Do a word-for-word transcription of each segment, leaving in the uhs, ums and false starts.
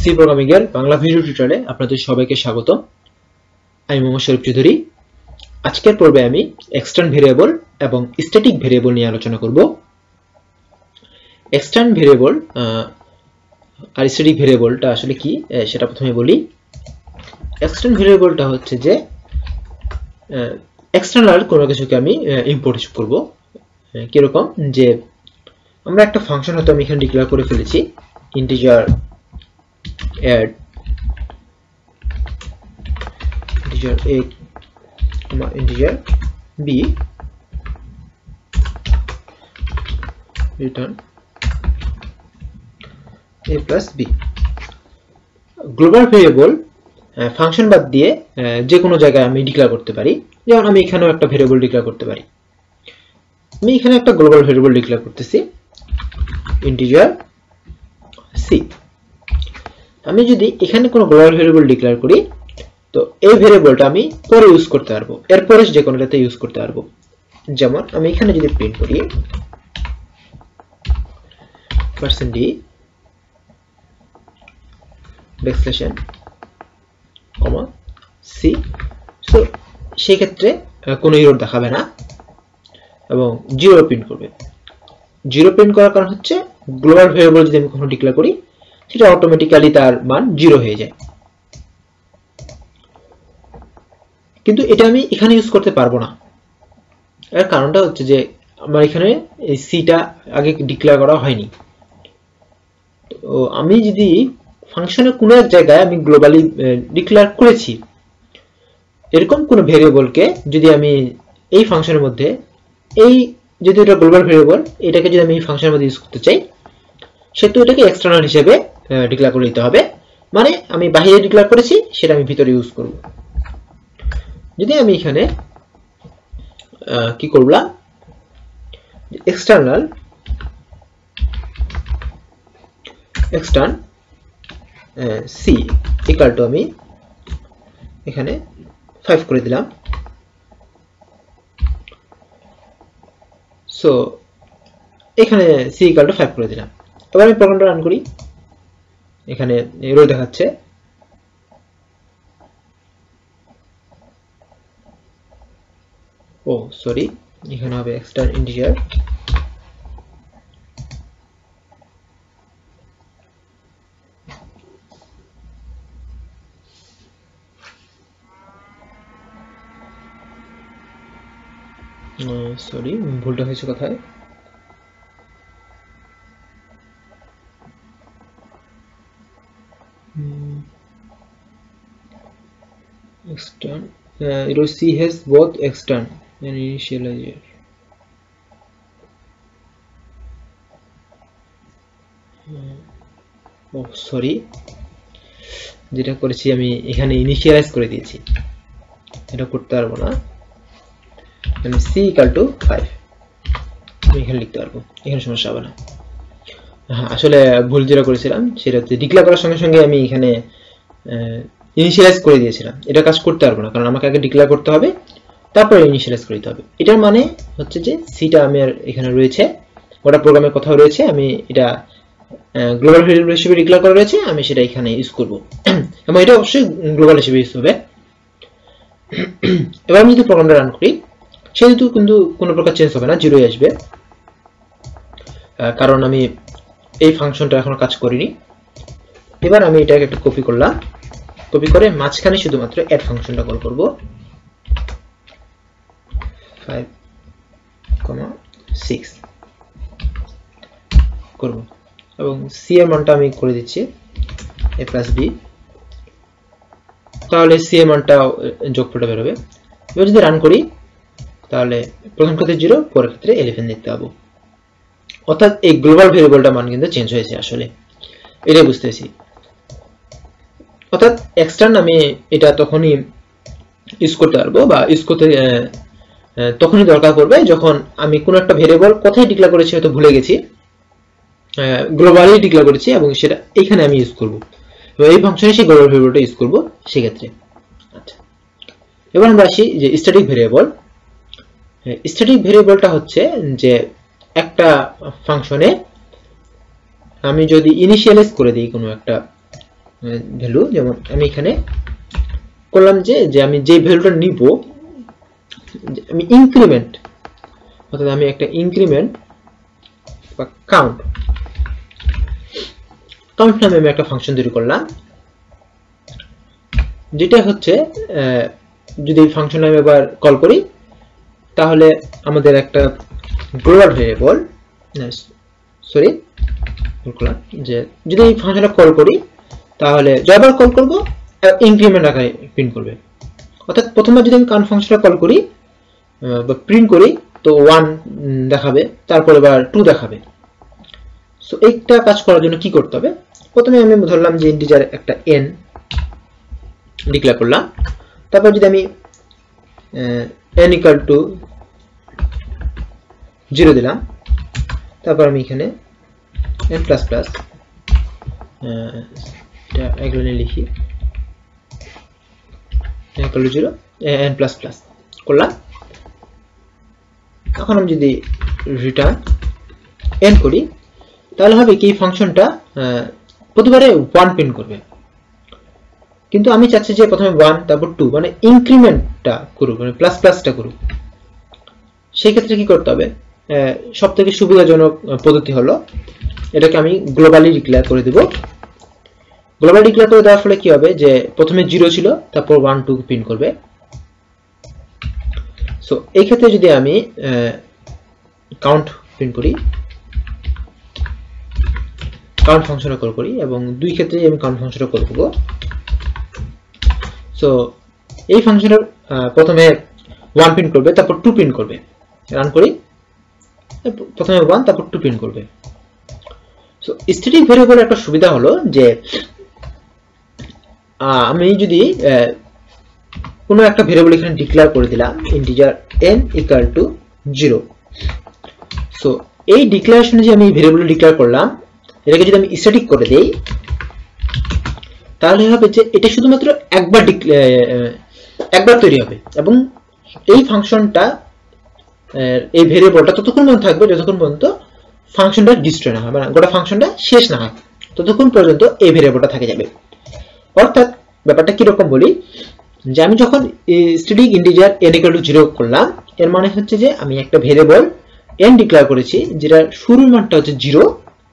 C programming এর Bangla video টিউটোরিয়ালে আপনাদের সবাইকে স্বাগত। আমি মোহাম্মদ শরীফ চৌধুরী। আজকের পর্বে আমি এক্সটার্ন ভেরিয়েবল এবং স্ট্যাটিক ভেরিয়েবল নিয়ে আলোচনা করব। এক্সটার্ন ভেরিয়েবল আর স্ট্যাটিক ভেরিয়েবলটা আসলে কি সেটা প্রথমে বলি। এক্সটার্ন ভেরিয়েবলটা হচ্ছে যে এক্সটার্নাল কোনো কিছুকে আমি ইম্পোর্ট করব। কিরকম, যে আমরা একটা ফাংশন হয়তো আমি এখানে ডিক্লেয়ার করে ফেলেছি, integer add integer a comma integer b return a plus b। Global variable function বাদ দিয়ে যে কোনো জায়গায় আমি ডিক্লেয়ার করতে পারি। যেমন আমি এখানেও একটা ভেরিয়েবল ডিক্লেয়ার করতে পারি। আমি এখানে একটা গ্লোবাল ভেরিয়েবল ডিক্লেয়ার করতেছি, ইন্টিজার c। আমি যদি এখানে কোনো গ্লোবাল ভেরিয়েবল ডিক্লেয়ার করি, তো এই ভেরিয়েবলটা আমি পরে ইউজ করতে পারবো, এরপরে যে কোনোটাতে ইউজ করতে পারবো। যেমন আমি এখানে যদি প্রিন্ট করি percent D backslash N comma C, so সেই ক্ষেত্রে কোনো এরর দেখাবে না এবং জিরো প্রিন্ট করবে। জিরো প্রিন্ট করার কারণ হচ্ছে গ্লোবাল ভেরিয়েবল যদি আমি কখনো ডিক্লেয়ার করি, সেটা অটোমেটিক্যালি তার মান জিরো হয়ে যায়। কিন্তু এটা আমি এখানে ইউজ করতে পারবো না। এর কারণটা হচ্ছে যে আমার এখানে এই সিটা আগে ডিক্লেয়ার করা হয়নি। তো আমি যদি ফাংশনের কোনো এক জায়গায় আমি গ্লোবালি ডিক্লেয়ার করেছি, এরকম কোনো ভেরিয়েবলকে যদি আমি এই ফাংশনের মধ্যে, এই যদি এটা গ্লোবাল ভেরিয়েবল, এটাকে যদি আমি এই ফাংশনের মধ্যে ইউজ করতে চাই, সেহেতু এটাকে এক্সটার্নাল হিসেবে ডিক্লেয়ার করে দিতে হবে। মানে আমি বাইরে ডিক্লেয়ার করেছি, সেটা আমি ভিতরে ইউজ করব। যদি আমি এখানে কি করলাম, external extern C equal to আমি এখানে ফাইভ করে দিলাম। সো এখানে সি ইকুয়াল টু ফাইভ করে দিলাম। এবার আমি প্রোগ্রামটা রান করি। এখানে এরর দেখাচ্ছে। ও সরি, এখানে হবে এক্সটার্ন ইন্টিজার সরি ভুলটা হয়েছে কোথায়। Extern, uh, it was C has both extern and initializer. Oh sorry, যেটা করেছি আমি এখানে ইনিশিয়ালাইজ করে দিয়েছি, এটা করতে পারবো না। আমি c equal to ফাইভ আমি এখানে লিখতে পারবো, এখানে সমস্যা হবে না। হ্যাঁ, আসলে ভুল যেটা করেছিলাম সেটা হচ্ছে ডিক্লেয়ার করার সঙ্গে সঙ্গে আমি এখানে ইনিশিয়ালাইজ করে দিয়েছিলাম। এটা কাজ করতে পারবো না, কারণ আমাকে আগে ডিক্লেয়ার করতে হবে, তারপরে ইনিশিয়ালাইজ করে দিতে হবে। এটার মানে হচ্ছে যে সিটা আমি আর এখানে রয়েছে, ওটা প্রোগ্রামের কোথাও রয়েছে, আমি এটা গ্লোবাল ভেরিয়েবল হিসেবে ডিক্লেয়ার করা রয়েছে, আমি সেটা এখানে ইউজ করব এবং এটা অবশ্যই গ্লোবাল হিসেবে ইউজ হবে। এবার আমি যদি প্রোগ্রামটা রান করি, সেহেতু কিন্তু কোনো প্রকার চেঞ্জ হবে না, জিরোই আসবে, কারণ আমি এই ফাংশনটা এখনো কাজ করিনি। এবার আমি এটাকে একটা কপি করলাম, কপি করে মাঝখানে শুধুমাত্র অ্যাড ফাংশনটা কল করব, ফাইভ কমা সিক্স করব এবং সি এর মানটা আমি করে দিচ্ছি a প্লাস বি, তাহলে সি এর মানটা যোগফলটা বের হবে। এবার যদি রান করি, তাহলে প্রথম ক্ষেত্রে জিরো, পরের ক্ষেত্রে ইলেভেন দেখতে পাবো। অর্থাৎ এই গ্লোবাল ভেরিয়েবলটার মান কিন্তু চেঞ্জ হয়েছে, আসলে এটাই বুঝতেছি। অর্থাৎ এক্সটার্ন আমি এটা তখনই ইউজ করতে পারবো, বা ইউজ করতে তখনই দরকার পড়বে যখন আমি কোনো একটা ভেরিয়েবল কোথায় ডিক্লেয়ার করেছি হয়তো ভুলে গেছি, গ্লোবালি ডিক্লেয়ার করেছি এবং সেটা এখানে আমি ইউজ করব, এবং এই ফাংশনে সেই গ্লোবাল ভেরিয়েবলটা ইউজ করব সেক্ষেত্রে। আচ্ছা, এবার আমরা আসি যে স্ট্যাটিক ভেরিয়েবল। স্ট্যাটিক ভেরিয়েবলটা হচ্ছে যে একটা ফাংশনে আমি যদি ইনিশিয়ালাইজ করে দিই কোনো একটা ভ্যালু, যেমন আমি এখানে করলাম যে যে আমি যে ভ্যালুটা নিব আমি ইনক্রিমেন্ট, অর্থাৎ আমি একটা ইনক্রিমেন্ট বা কাউন্ট কাউন্ট নামে আমি একটা ফাংশন তৈরি করলাম, যেটা হচ্ছে যদি এই ফাংশন নামে এবার কল করি তাহলে আমাদের একটা গ্লোবাল ভেরিয়েবল সরি যে যদি এই ফাংশনটা কল করি তাহলে যতবার কল করব ইনক্রিমেন্ট আকারে প্রিন্ট করবে। অর্থাৎ প্রথমবার যদি আমি কাউন্ট ফাংশনটা কল করি বা প্রিন্ট করি তো ওয়ান দেখাবে, তারপর এবার টু দেখাবে। সো এইটা কাজ করার জন্য কি করতে হবে, প্রথমে আমি ধরলাম যে ইন্টিজার একটা n ডিক্লেয়ার করলাম, তারপর যদি আমি n ইকুয়াল টু জিরো দিলাম, তারপর আমি এখানে n প্লাস প্লাস এটা এক লাইনে লিখি n equal to zero n plus plus করলাম। এখন আমি যদি রিটার্ন n করি তাহলে হবে কি ফাংশনটা প্রতিবারে ওয়ান প্রিন্ট করবে, কিন্তু আমি চাচ্ছি যে প্রথমে ওয়ান তারপর টু মানে ইনক্রিমেন্টটা করুক, মানে প্লাস প্লাসটা করুক। সেই ক্ষেত্রে কি করতে হবে, সব থেকে সুবিধাজনক পদ্ধতি হলো এটাকে আমি গ্লোবালি ডিক্লেয়ার করে দেব। গ্লোবালি ডিক্লেয়ার করে দেওয়ার ফলে কি হবে যে প্রথমে জিরো ছিল তারপর ওয়ান টু প্রিন্ট করবে। সো এই ক্ষেত্রে যদি আমি কাউন্ট প্রিন্ট করি, কাউন্ট ফাংশনে কল করি এবং দুই ক্ষেত্রে আমি কাউন্ট ফাংশনে কল করব। সো এই ফাংশনের প্রথমে ওয়ান প্রিন্ট করবে তারপর টু প্রিন্ট করবে, রান করি প্রথমে ওয়ান তারপর টু প্রিন্ট করবে। সো স্ট্যাটিক ভেরিয়েবলের একটা সুবিধা হলো যে আমি যদি কোনো একটা ভেরিয়েবল এখানে ডিক্লেয়ার করে দিলাম integer n equal to zero, so এই ডিক্লারেশনে যে আমি ভেরিয়েবল ডিক্লেয়ার করলাম এটাকে যদি আমি স্ট্যাটিক করে দেই তাহলে হবে যে এটা শুধুমাত্র একবার একবার তৈরি হবে এবং এই ফাংশনটা এই ভেরিয়েবলটা ততক্ষণ পর্যন্ত থাকবে যতক্ষণ পর্যন্ত ফাংশনটা ডিস্ট্রয় না হয়, মানে গোটা ফাংশনটা শেষ না হয় ততক্ষণ পর্যন্ত এই ভেরিয়েবলটা থেকে যাবে। অর্থাৎ ব্যাপারটা কিরকম বলি, যে আমি যখন static integer n equal to zero করলাম এর মানে হচ্ছে যে আমি একটা ভেরিয়েবল n ডিক্লেয়ার করেছি যেটা শুরুর মানটা হচ্ছে জিরো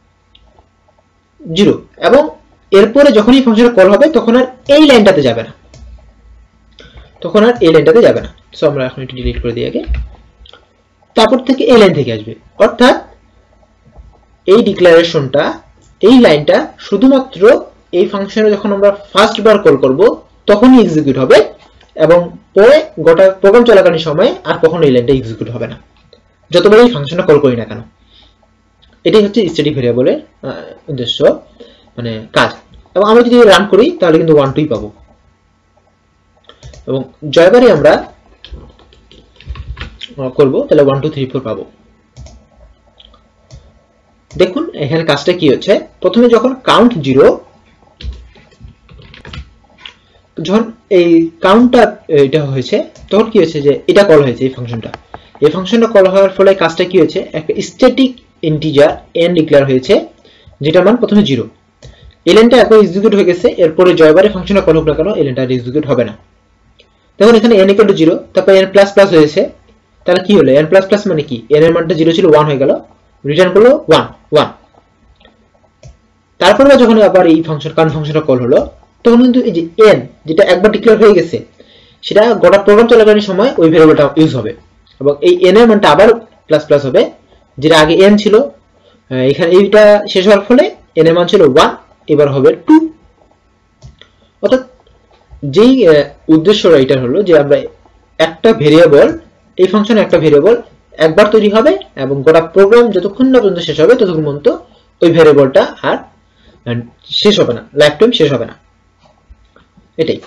জিরো এবং এরপরে যখন এই ফাংশনে কল হবে তখন আর এই লাইনটাতে যাবে না, তখন আর এই লাইনটাতে যাবে না। সো আমরা এখন এটা ডিলিট করে দিই আগে, তারপর থেকে এই লাইন থেকে আসবে। অর্থাৎ এই ডিক্লারেশনটা এই লাইনটা শুধুমাত্র এই ফাংশনে যখন আমরা ফার্স্ট বার কল করব তখনই এক্সিকিউট হবে এবং পরে গোটা প্রোগ্রাম চলাকালীন সময় আর কখনো এই লাইনটা এক্সিকিউট হবে না যতবার এই ফাংশনটা কল করি না কেন। এটাই হচ্ছে স্ট্যাটিক ভেরিয়েবলের উদ্দেশ্য, মানে কাজ। এবং আমরা যদি রান করি তাহলে কিন্তু ওয়ান টুই পাবো এবং জয়বারে আমরা করব তাহলে ওয়ান টু থ্রি ফোর পাবো। দেখুন এখানে কাজটা কি হচ্ছে, প্রথমে যখন কাউন্ট জিরো, যখন এই কাউন্টটা এটা হয়েছে তখন কি হয়েছে যে এটা কল হয়েছে এই ফাংশনটা, এই ফাংশনটা কল হওয়ার ফলে কাজটা কি হয়েছে একটা স্ট্যাটিক ইন্টিজার n ডিক্লেয়ার হয়েছে যেটা মান প্রথমে জিরো। এই লাইনটা এখন এক্সিকিউট হয়ে গেছে, এরপরে জয়বারে ফাংশনটা কল হোক না কেন এই লাইনটা এক্সিকিউট হবে না। দেখুন এখানে n ইকুয়াল টু জিরো তারপর n প্লাস প্লাস হয়েছে, তাহলে কি হলো n প্লাস প্লাস মানে কি n এর মানটা জিরো ছিল ওয়ান হয়ে গেল, রিটার্ন করলো ওয়ান ওয়ান। তারপরে যখন আবার এই ফাংশন কাউন্ট ফাংশনটা কল হলো তখন কিন্তু এই যে n যেটা একবার ডিক্লেয়ার হয়ে গেছে সেটা গোটা প্রোগ্রাম চলাকালীন সময় ওই ভেরিয়েবলটা ইউজ হবে এবং এই n এর মানটা আবার প্লাস প্লাস হবে, যেটা আগে n ছিল এখানে এইটা শেষ হওয়ার ফলে n এর মান ছিল ওয়ান এবার হবে টু। অর্থাৎ যেই উদ্দেশ্যটা এটা হলো যে আমরা একটা ভেরিয়েবল এই ফাংশনে একটা ভেরিয়েবল একবার তৈরি হবে এবং গোটা প্রোগ্রাম যতক্ষণ না পর্যন্ত শেষ হবে ততক্ষণ পর্যন্ত ওই ভেরিয়েবলটা আর শেষ হবে না, লাইফ টাইম শেষ হবে না, এটাই।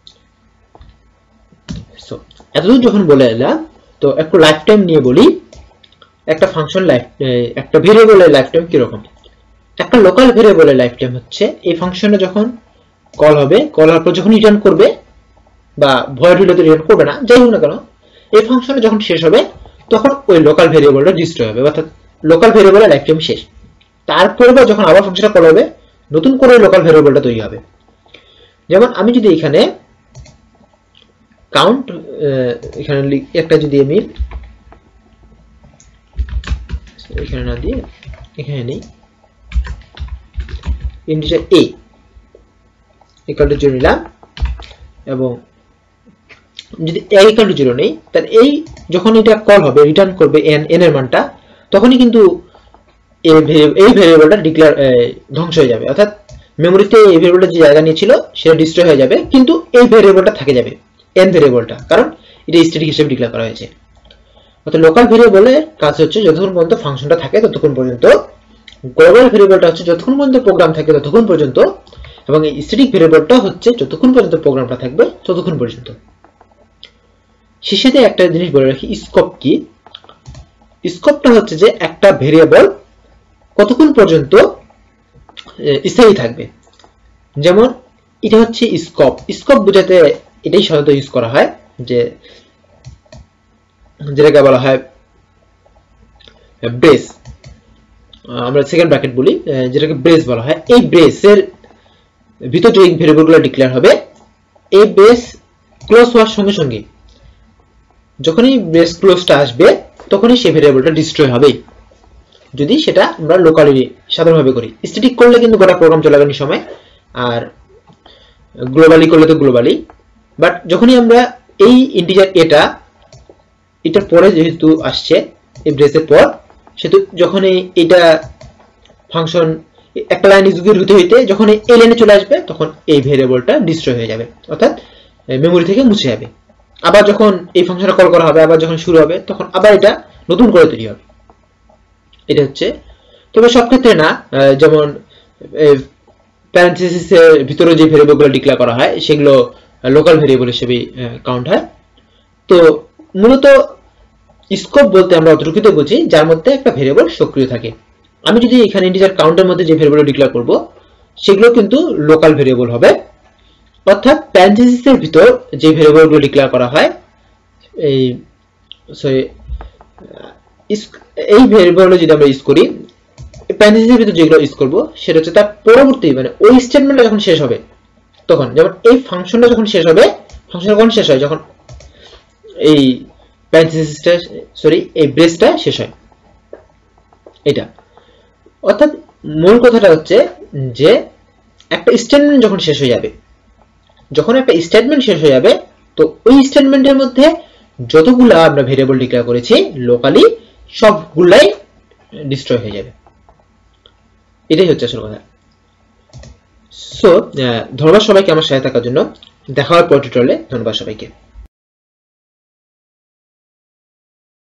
সো এতদূর যখন বলে এলাম তো একটু লাইফ টাইম নিয়ে বলি। একটা ফাংশন লাইফ একটা ভেরিয়েবলের লাইফ টাইম কিরকম, একটা লোকাল ভেরিয়েবলের লাইফ টাইম হচ্ছে এই ফাংশনে যখন কল হবে কল হওয়ার পর যখন রিটার্ন করবে বা ভয়েড হলে তো রিটার্ন করবে না, যাই হোক না কেন এই ফাংশনে যখন শেষ হবে তখন ওই লোকাল ভেরিয়েবলটা ডিস্ট্রয় হবে, অর্থাৎ লোকাল ভেরিয়েবলের লাইফ টাইম শেষ। তারপরে যখন আবার ফাংশনটা কল হবে নতুন করে লোকাল ভেরিয়েবলটা তৈরি হবে। যেমন আমি যদি এখানে কাউন্ট এখানে একটা যদি আমি এখানে না দিয়ে এখানে নেই integer a equal to zero নিলাম এবং যদি a ইকুয়াল টু জিরো নেই তাহলে এই যখন এটা কল হবে রিটার্ন করবে n n এর মানটা তখনই কিন্তু এই ভেরিয়েবলটা ডিক্লেয়ার ধ্বংস হয়ে যাবে অর্থাৎ মেমরিতে এই ভেরিয়েবলটা যে জায়গা নিয়েছিল সেটা ডিস্ট্রয় হয়ে যাবে কিন্তু এই ভেরিয়েবলটা থেকে যাবে n ভেরিয়েবলটা কারণ এটা স্ট্যাটিক হিসেবে ডিক্লেয়ার করা হয়েছে অর্থাৎ লোকাল ভেরিয়েবলের কাজ হচ্ছে যতক্ষণ পর্যন্ত ফাংশনটা থাকে ততক্ষণ পর্যন্ত গ্লোবাল ভেরিয়েবলটা হচ্ছে যতক্ষণ পর্যন্ত প্রোগ্রাম থাকে ততক্ষণ পর্যন্ত এবং এই স্ট্যাটিক ভেরিয়েবলটা হচ্ছে যতক্ষণ পর্যন্ত প্রোগ্রামটা থাকবে ততক্ষণ পর্যন্ত শেষেতে একটা জিনিস বলে রাখি স্কোপ কি স্কোপটা হচ্ছে যে একটা ভেরিয়েবল কতক্ষণ পর্যন্ত স্থায়ী থাকবে যেমন এটা হচ্ছে স্কোপ স্কোপ বোঝাতে এটাই সাধারণত ইউজ করা হয় যে যেটাকে বলা হয় ব্রেস আমরা সেকেন্ড ব্র্যাকেট বলি যেটাকে ব্রেস বলা হয় এই ব্রেসের ভিতর যে ভেরিয়েবলগুলো ডিক্লেয়ার হবে এই ব্রেস ক্লোজ হওয়ার সঙ্গে সঙ্গে যখনই ব্রেস ক্লোজটা আসবে তখনই সেই ভেরিয়েবলটা ডিস্ট্রয় হবে যদি সেটা আমরা লোকালি সাধারণভাবে করি স্ট্যাটিক করলে কিন্তু গোটা প্রোগ্রাম চলাকালীন সময় আর গ্লোবালি করলে তো গ্লোবালি বাট যখনই আমরা এই ইন্টিজার এটা এটার পরে যেহেতু আসছে এই ব্রেসের পর সেহেতু যখনই এটা ফাংশন একটা লাইন এক্সিকিউট হতে হইতে যখন এই লাইনে চলে আসবে তখন এই ভেরিয়েবলটা ডিস্ট্রয় হয়ে যাবে অর্থাৎ মেমরি থেকে মুছে যাবে আবার যখন এই ফাংশনটা কল করা হবে আবার যখন শুরু হবে তখন আবার এটা নতুন করে তৈরি হবে এটা হচ্ছে তবে সব ক্ষেত্রে না যেমন প্যারেন্থেসিসের ভিতরে যে ভেরিয়েবলগুলো ডিক্লেয়ার করা হয় সেগুলো লোকাল ভেরিয়েবল হিসেবে কাউন্ট হয় তো মূলত স্কোপ বলতে আমরা অতটুকুতে বুঝি যার মধ্যে একটা ভেরিয়েবল সক্রিয় থাকে আমি যদি এখানে ইন্টিজার কাউন্টের মধ্যে যে ভেরিয়েবল ডিক্লেয়ার করব সেগুলো কিন্তু লোকাল ভেরিয়েবল হবে অর্থাৎ প্যারেন্থেসিসের ভিতর যে ভেরিয়েবলগুলো ডিক্লেয়ার করা হয় এই সরি এই ভেরিয়েবলগুলো যদি আমরা ইউজ করি প্যারেন্থেসিসের ভিতর যেগুলো ইউজ করব সেটা হচ্ছে তার পরবর্তী মানে ওই স্টেটমেন্টটা যখন শেষ হবে তখন যেমন এই ফাংশনটা যখন শেষ হবে ফাংশনটা কখন শেষ হয় যখন এই প্যারেন্থেসিসটা সরি এই ব্রেসটা শেষ হয় এটা অর্থাৎ মূল কথাটা হচ্ছে যে একটা স্টেটমেন্ট যখন শেষ হয়ে যাবে যখন একটা স্টেটমেন্ট শেষ হয়ে যাবে তো ওই স্টেটমেন্টের মধ্যে যতগুলা আমরা ভেরিয়েবল ডিক্লেয়ার করেছি লোকালি সবগুলাই ডিস্ট্রয় হয়ে যাবে এটাই হচ্ছে আসল কথা সো ধন্যবাদ সবাইকে আমার সাথে থাকার জন্য দেখা হবে পরের টিউটোরিয়ালে ধন্যবাদ সবাইকে